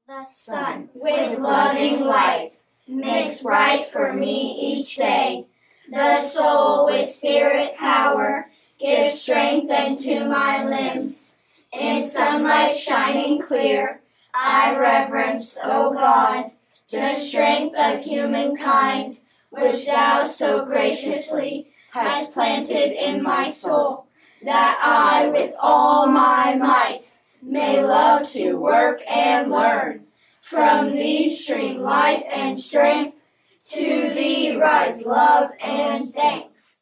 The sun, with loving light, makes bright for me each day. The soul, with spirit power, gives strength unto my limbs. In sunlight shining clear, I reverence, O God, the strength of humankind, which Thou so graciously hast planted in my soul, that I, with all my might, may love to work and learn. From Thee stream light and strength, to Thee rise love and thanks.